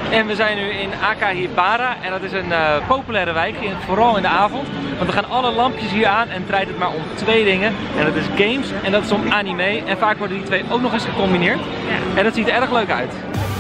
En we zijn nu in Akihabara en dat is een populaire wijk, vooral in de avond. Want dan gaan alle lampjes hier aan en draait het maar om twee dingen. En dat is games en dat is om anime. En vaak worden die twee ook nog eens gecombineerd. Ja. En dat ziet er erg leuk uit.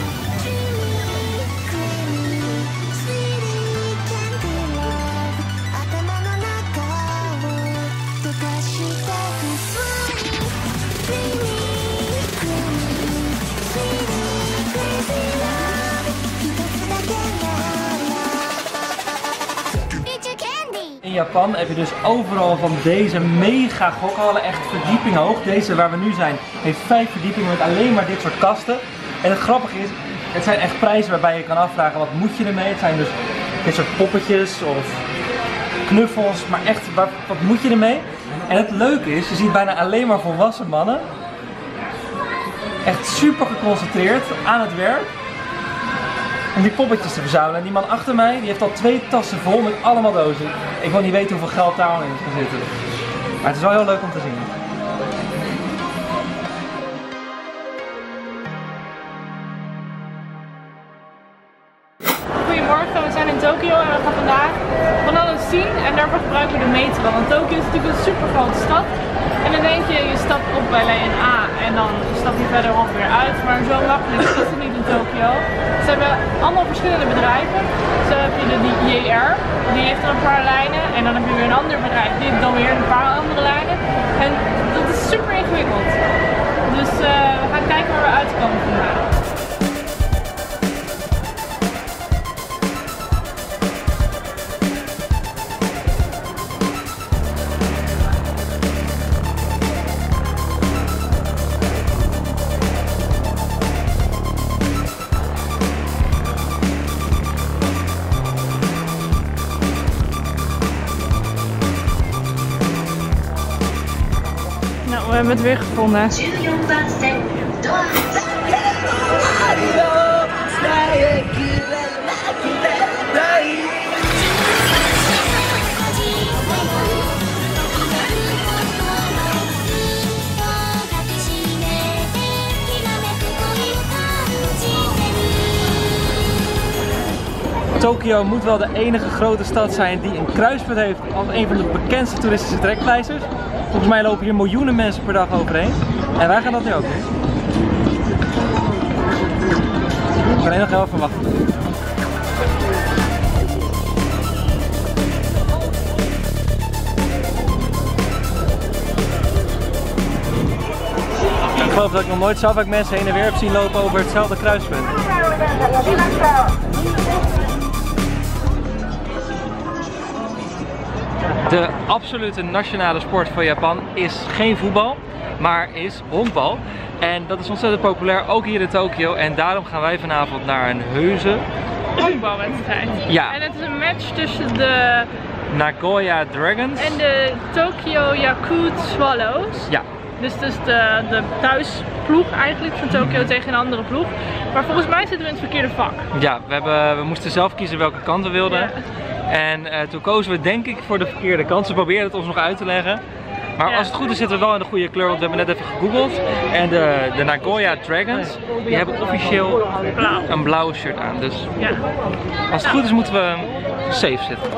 In Japan heb je dus overal van deze mega gokhallen, echt verdieping hoog. Deze waar we nu zijn heeft 5 verdiepingen met alleen maar dit soort kasten. En het grappige is, het zijn echt prijzen waarbij je kan afvragen wat moet je ermee. Het zijn dus dit soort poppetjes of knuffels, maar echt wat moet je ermee. En het leuke is, je ziet bijna alleen maar volwassen mannen. Echt super geconcentreerd aan het werk. Om die poppetjes te verzamelen. En die man achter mij, die heeft al 2 tassen vol met allemaal dozen. Ik wil niet weten hoeveel geld daarin is gaan zitten. Maar het is wel heel leuk om te zien. Goedemorgen, we zijn in Tokio en we gaan vandaag van alles zien en daarvoor gebruiken we de metro. Want Tokio is natuurlijk een super grote stad. En dan denk je, je stapt op bij lijn A en dan stap je verderop weer uit. Maar zo makkelijk is het niet in Tokio. Ze hebben allemaal verschillende bedrijven. Zo heb je de JR, die heeft er een paar lijnen. En dan heb je weer een ander bedrijf, die heeft dan weer een paar andere lijnen. En dat is super ingewikkeld. Dus we gaan kijken waar we uitkomen vandaag. We hebben het weer gevonden. Tokio moet wel de enige grote stad zijn die een kruispunt heeft als een van de bekendste toeristische trekpleisters. Volgens mij lopen hier miljoenen mensen per dag overheen. En wij gaan dat nu ook doen. Ik kan alleen nog heel even wachten. Ik geloof dat ik nog nooit zo vaak mensen heen en weer heb zien lopen over hetzelfde kruispunt. De absolute nationale sport van Japan is geen voetbal, maar is honkbal. En dat is ontzettend populair, ook hier in Tokio. En daarom gaan wij vanavond naar een heuse honkbalwedstrijd. Ja. En het is een match tussen de Nagoya Dragons en de Tokyo Yakult Swallows. Ja. Dus de thuisploeg eigenlijk van Tokio tegen een andere ploeg. Maar volgens mij zitten we in het verkeerde vak. Ja, we moesten zelf kiezen welke kant we wilden. Ja. En toen kozen we denk ik voor de verkeerde kant. Ze probeerden het ons nog uit te leggen. Maar als het goed is zitten we wel in de goede kleur, want we hebben net even gegoogeld. En de Nagoya Dragons, die hebben officieel een blauw shirt aan. Dus als het goed is moeten we safe zitten.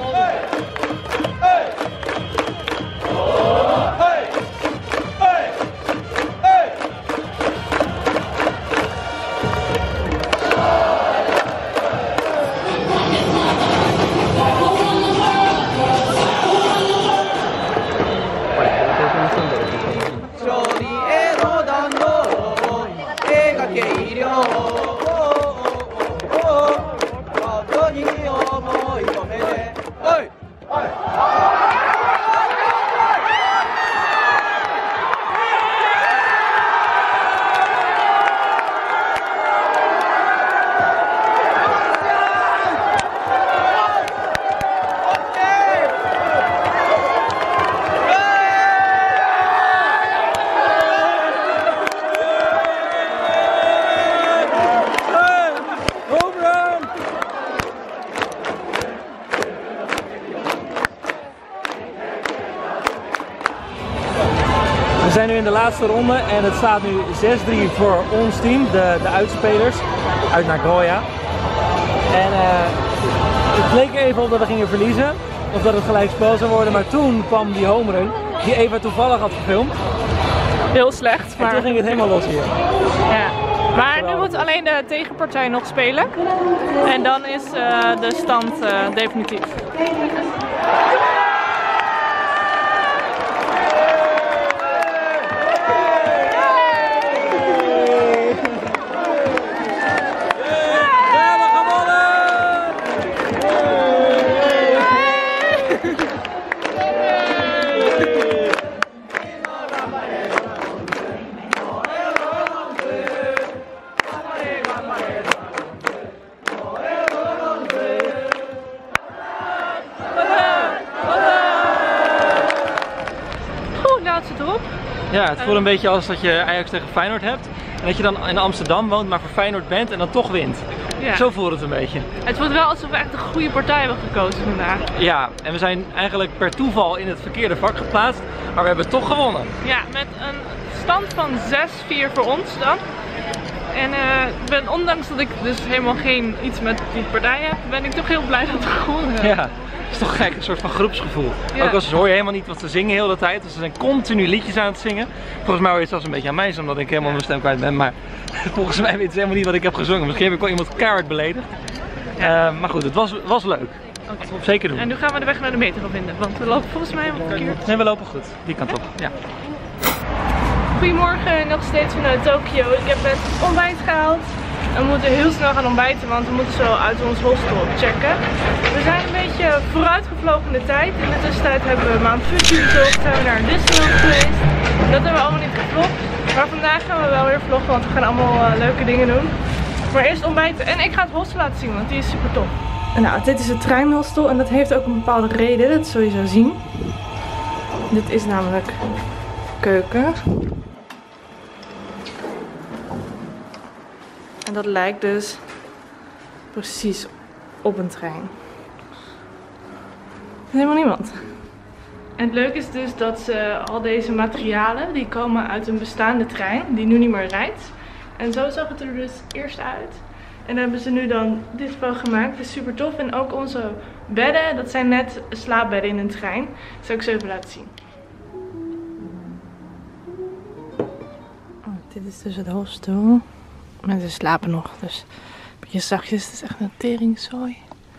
We zijn nu in de laatste ronde en het staat nu 6-3 voor ons team, de uitspelers uit Nagoya. En het leek even op dat we gingen verliezen. Of dat het gelijk spel zou worden. Maar toen kwam die home run die Eva toevallig had gefilmd. Heel slecht. Maar... En toen ging het helemaal los hier. Ja. Maar nu moet alleen de tegenpartij nog spelen. En dan is de stand definitief. Ja, het voelt een beetje als dat je Ajax tegen Feyenoord hebt. En dat je dan in Amsterdam woont, maar voor Feyenoord bent en dan toch wint. Ja. Zo voelt het een beetje. Het voelt wel alsof we echt een goede partij hebben gekozen vandaag. Ja, en we zijn eigenlijk per toeval in het verkeerde vak geplaatst. Maar we hebben toch gewonnen. Ja, met een stand van 6-4 voor ons dan. En ondanks dat ik dus helemaal iets met die partij heb, ben ik toch heel blij dat we gewonnen hebben. Ja. Het is toch gek, een soort van groepsgevoel. Ja. Ook als hoor je helemaal niet wat ze zingen heel de tijd. Dus ze zijn continu liedjes aan het zingen. Volgens mij hoor je het zelfs een beetje aan mij, omdat ik helemaal mijn stem kwijt ben. Maar volgens mij weten ze helemaal niet wat ik heb gezongen. Misschien heb ik wel iemand keihard beledigd. Ja. Maar goed, het was leuk. Okay. Dat we zeker doen. En nu gaan we de weg naar de metro vinden, want we lopen volgens mij helemaal verkeerd. Nee, we lopen goed. Die kant op. Ja. Goedemorgen, nog steeds vanuit Tokio. Ik heb net ontbijt gehaald. We moeten heel snel gaan ontbijten, want we moeten zo uit ons hostel checken. We zijn een beetje vooruitgevlogen in de tijd. In de tussentijd hebben we Mount Fuji bezocht, zijn we naar Disneyland geweest. Dat hebben we allemaal niet gevlogd. Maar vandaag gaan we wel weer vloggen, want we gaan allemaal leuke dingen doen. Maar eerst ontbijten en ik ga het hostel laten zien, want die is super tof. Nou, dit is het treinhostel en dat heeft ook een bepaalde reden, dat zul je zo zien. Dit is namelijk keuken. En dat lijkt dus precies op een trein. Er is helemaal niemand. En het leuke is dus dat al deze materialen die komen uit een bestaande trein die nu niet meer rijdt. En zo zag het er dus eerst uit. En dan hebben ze nu dan dit van gemaakt. Dat is super tof. En ook onze bedden, dat zijn net slaapbedden in een trein. Dat zal ik zo even laten zien. Oh, dit is dus het hostel. Mensen slapen nog, dus een beetje zachtjes. Het is echt een teringzooi.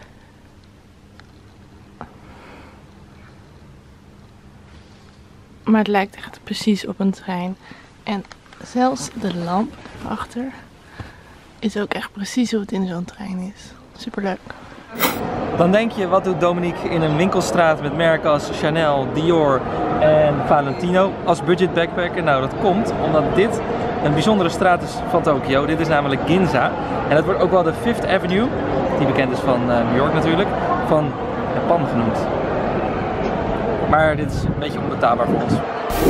Maar het lijkt echt precies op een trein. En zelfs de lamp achter is ook echt precies hoe het in zo'n trein is. Superleuk. Dan denk je, wat doet Dominique in een winkelstraat met merken als Chanel, Dior en Valentino als budget backpacker? Nou, dat komt omdat dit een bijzondere straat is van Tokio. Dit is namelijk Ginza. En dat wordt ook wel de Fifth Avenue, die bekend is van New York natuurlijk, van Japan genoemd. Maar dit is een beetje onbetaalbaar voor ons.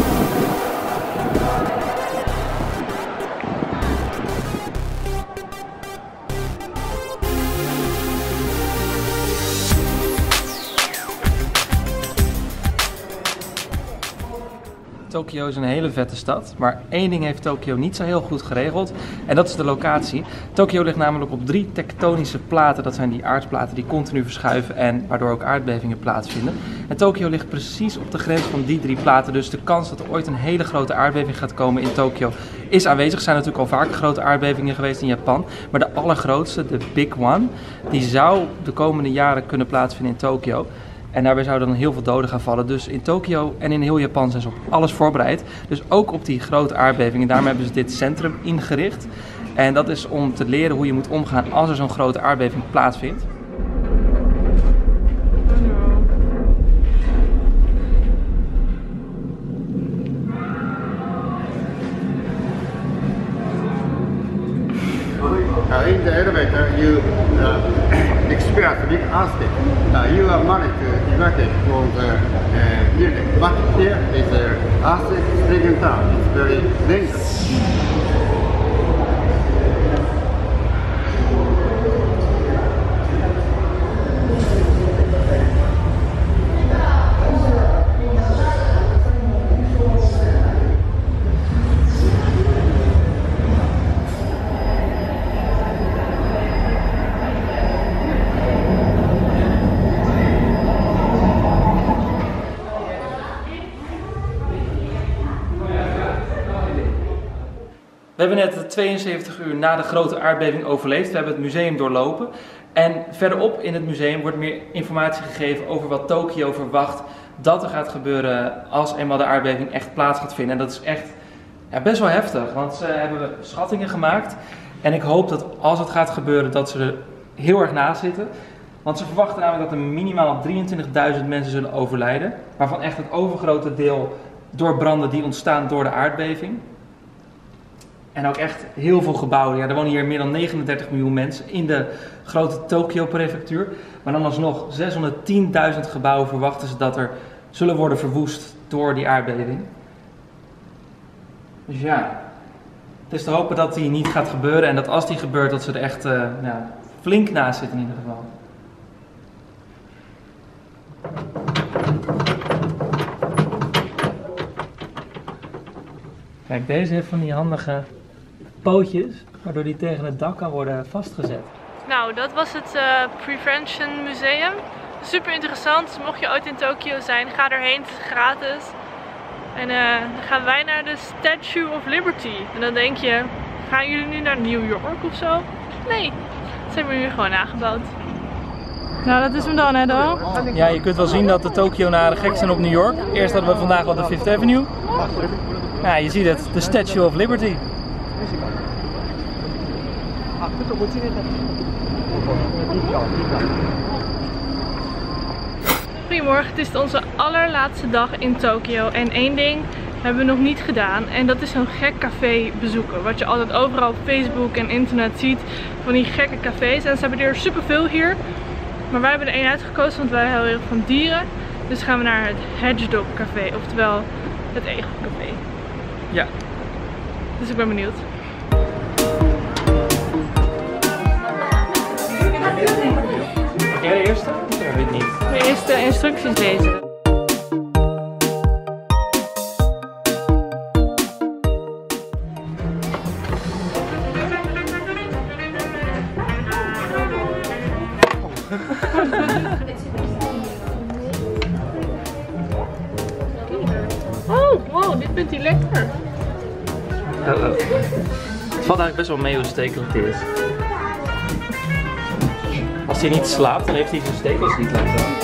Tokio is een hele vette stad, maar één ding heeft Tokio niet zo heel goed geregeld en dat is de locatie. Tokio ligt namelijk op 3 tektonische platen, dat zijn die aardplaten die continu verschuiven en waardoor ook aardbevingen plaatsvinden. En Tokio ligt precies op de grens van die 3 platen, dus de kans dat er ooit een hele grote aardbeving gaat komen in Tokio is aanwezig. Er zijn natuurlijk al vaker grote aardbevingen geweest in Japan, maar de allergrootste, de Big One, die zou de komende jaren kunnen plaatsvinden in Tokio. En daarbij zouden dan heel veel doden gaan vallen. Dus in Tokio en in heel Japan zijn ze op alles voorbereid. Dus ook op die grote aardbevingen. Daarom hebben ze dit centrum ingericht. En dat is om te leren hoe je moet omgaan als er zo'n grote aardbeving plaatsvindt. In the elevator, you experience big earthquake. You are managed to evacuate from the building. But here is an earthquake-stricken town. It's very dangerous. We hebben net 72 uur na de grote aardbeving overleefd. We hebben het museum doorlopen. En verderop in het museum wordt meer informatie gegeven over wat Tokio verwacht dat er gaat gebeuren als eenmaal de aardbeving echt plaats gaat vinden. En dat is echt best wel heftig, want ze hebben schattingen gemaakt. En ik hoop dat als het gaat gebeuren dat ze er heel erg naast zitten. Want ze verwachten namelijk dat er minimaal 23.000 mensen zullen overlijden. Waarvan echt het overgrote deel door branden die ontstaan door de aardbeving. En ook echt heel veel gebouwen. Ja, er wonen hier meer dan 39 miljoen mensen in de grote Tokio-prefectuur. Maar dan alsnog 610.000 gebouwen verwachten ze dat er zullen worden verwoest door die aardbeving. Dus ja, het is te hopen dat die niet gaat gebeuren. En dat als die gebeurt, dat ze er echt flink naast zitten in ieder geval. Kijk, deze heeft van die handige pootjes, waardoor die tegen het dak kan worden vastgezet. Nou, dat was het Prevention Museum. Super interessant, dus mocht je ooit in Tokio zijn, ga erheen, het is gratis. En dan gaan wij naar de Statue of Liberty. En dan denk je, gaan jullie nu naar New York of zo? Nee, dat hebben we nu gewoon nagebouwd. Nou, dat is hem dan, hè, Dan? Ja, je kunt wel zien dat de Tokionaren gek zijn op New York. Eerst hadden we vandaag al de Fifth Avenue. Ja, je ziet het, de Statue of Liberty. Goedemorgen, het is onze allerlaatste dag in Tokio. En één ding hebben we nog niet gedaan. En dat is zo'n gek café bezoeken. Wat je altijd overal op Facebook en internet ziet. Van die gekke cafés. En ze hebben er superveel hier. Maar wij hebben er één uitgekozen, want wij houden heel erg van dieren. Dus gaan we naar het Hedgehog Café, oftewel het Egelcafé. Ja. Dus ik ben benieuwd. Jij de eerste? Ik weet niet. De eerste instructies lezen. Oh, wow, dit vindt hij lekker. Het valt eigenlijk best wel mee hoe stekelig dit is. Als hij niet slaapt, dan heeft hij zijn stekels niet laten staan.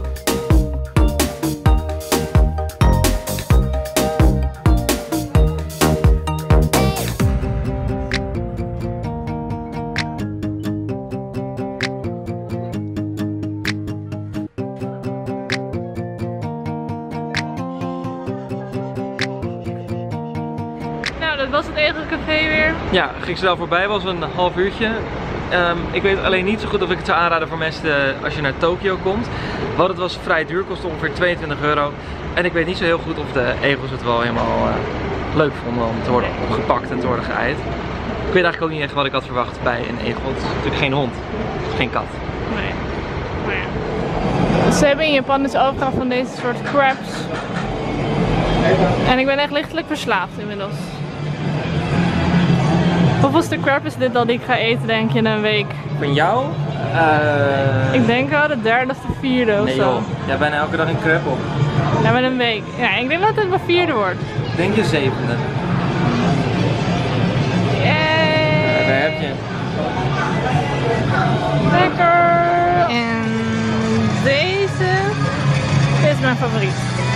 Dat was het Egelcafé weer. Ja, ging snel voorbij, was een half uurtje. Ik weet alleen niet zo goed of ik het zou aanraden voor mensen als je naar Tokio komt. Want het was vrij duur, kostte ongeveer 22 euro. En ik weet niet zo heel goed of de egels het wel helemaal leuk vonden om te worden opgepakt en te worden geëid. Ik weet eigenlijk ook niet echt wat ik had verwacht bij een egel. Het is natuurlijk geen hond, het is geen kat. Nee, maar ja. Ze hebben in Japan dus overal van deze soort crabs. En ik ben echt lichtelijk verslaafd inmiddels. Hoeveelste crab is dit dat ik ga eten, denk je, in een week? Van jou? Ik denk wel de derde of de vierde of nee, zo. Joh. Jij bijna elke dag een crab op. Ja, met een week. Ja, ik denk dat het mijn vierde wordt. Denk je zevende? Yay! Ja, daar heb je. Lekker! En deze is mijn favoriet.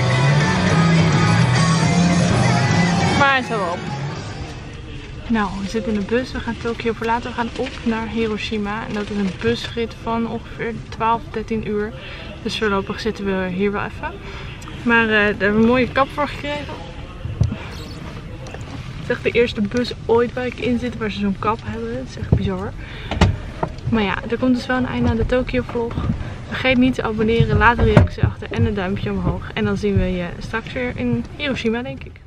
Maar hij is er wel op. Nou, we zitten in de bus. We gaan Tokio verlaten. We gaan op naar Hiroshima. En dat is een busrit van ongeveer 12, 13 uur. Dus voorlopig zitten we hier wel even. Maar daar hebben we een mooie kap voor gekregen. Het is echt de eerste bus ooit waar ik in zit waar ze zo'n kap hebben. Dat is echt bizar. Maar ja, er komt dus wel een einde aan de Tokio vlog. Vergeet niet te abonneren, laat een reactie achter en een duimpje omhoog. En dan zien we je straks weer in Hiroshima, denk ik.